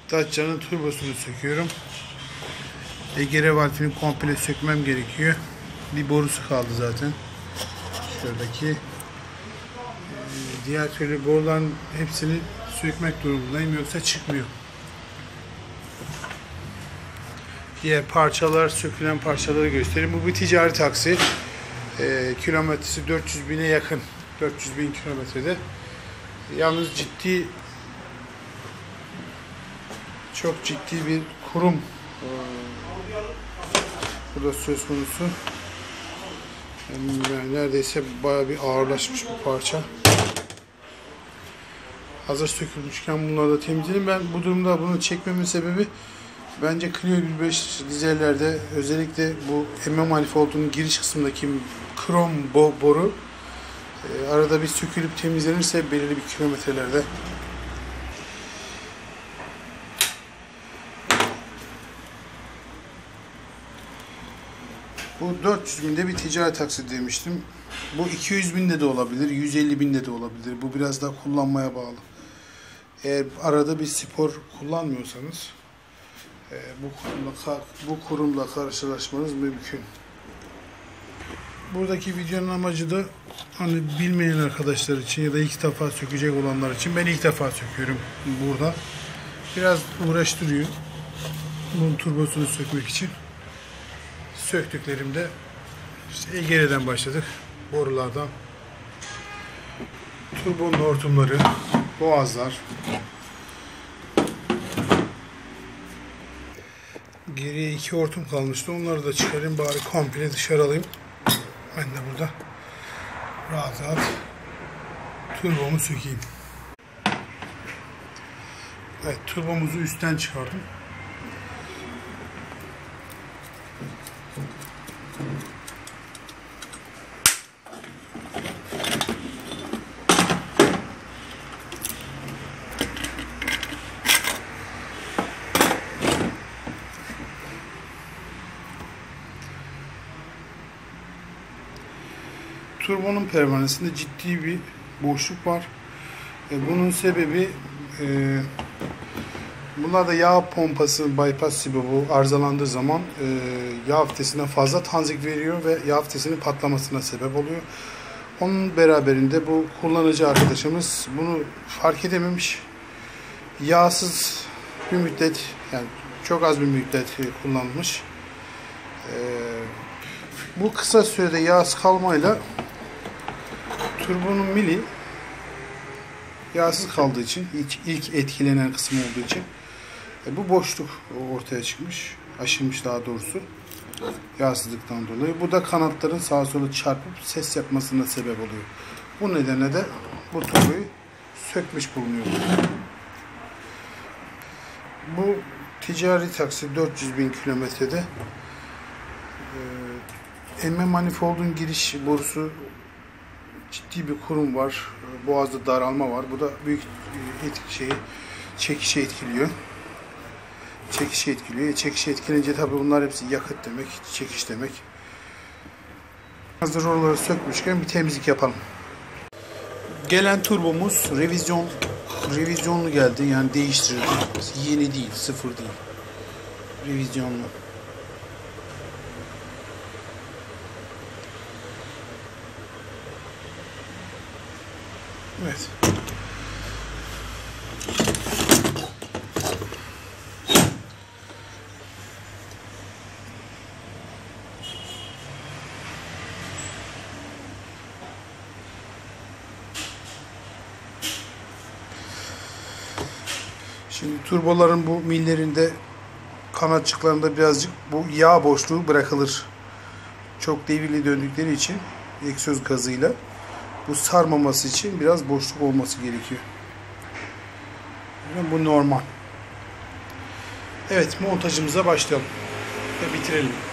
Dacia'nın turbosunu söküyorum. Egere valfini komple sökmem gerekiyor. Bir borusu kaldı zaten. Şuradaki. Diğer türlü boruların hepsini sökmek durumundayım, yoksa çıkmıyor. Diğer parçalar, sökülen parçaları göstereyim. Bu bir ticari taksi. Kilometresi 400.000'e yakın. 400.000 kilometrede. Yalnız çok ciddi bir kurum burada söz konusu. Yani neredeyse bayağı bir ağırlaşmış bir parça. Hazır sökülmüşken bunları da temizledim. Ben bu durumda bunu çekmemin sebebi, bence Clio 105 dizellerde özellikle bu emme manifoldunun giriş kısmındaki krom boru arada bir sökülüp temizlenirse belirli bir kilometrelerde bu 400.000'de bir ticari taksi demiştim. Bu 200.000'de de olabilir, 150.000'de de olabilir. Bu biraz daha kullanmaya bağlı. Eğer arada bir spor kullanmıyorsanız bu kurumla karşılaşmanız mümkün. Buradaki videonun amacı da hani bilmeyen arkadaşlar için ya da ilk defa sökecek olanlar için, ben ilk defa söküyorum burada. Biraz uğraştırıyor bunun turbosunu sökmek için. Söktüklerimde işte Egere'den başladık. Borulardan turbonun hortumları, boğazlar. Geriye 2 hortum kalmıştı. Onları da çıkarayım bari, komple dışarı alayım. Ben de burada rahat rahat turbomu sökeyim. Evet, turbomuzu üstten çıkardım. Turbonun pervanesinde ciddi bir boşluk var. Bunun sebebi bunlarda yağ pompası, bypass gibi bu arızalandığı zaman yağ fitesine fazla tanzik veriyor ve yağ fitesinin patlamasına sebep oluyor. Onun beraberinde bu kullanıcı arkadaşımız bunu fark edememiş. Yağsız bir müddet, yani çok az bir müddet kullanmış. Bu kısa sürede yağsız kalmayla turbonun mili yağsız kaldığı için, ilk etkilenen kısım olduğu için bu boşluk ortaya çıkmış, aşılmış daha doğrusu yağsızlıktan dolayı. Bu da kanatların sağa sola çarpıp ses yapmasına sebep oluyor. Bu nedenle de bu turboyu sökmüş bulunuyor. Bu ticari taksi 400.000 kilometrede. Emme manifoldun giriş borusu ciddi bir kurum var. Boğazda daralma var. Bu da büyük çekişi etkiliyor. Çekişi etkilince tabii bunlar hepsi yakıt demek, çekiş demek. Hazır oraları sökmüşken bir temizlik yapalım. Gelen turbomuz revizyonlu geldi. Yani değiştirildi. Yeni değil, sıfır değil. Revizyonlu. Evet. Şimdi turboların bu millerinde, kanatçıklarında birazcık bu yağ boşluğu bırakılır. Çok devirli döndükleri için egzoz gazıyla bu sarmaması için biraz boşluk olması gerekiyor. Bu normal. Evet, montajımıza başlayalım ve bitirelim.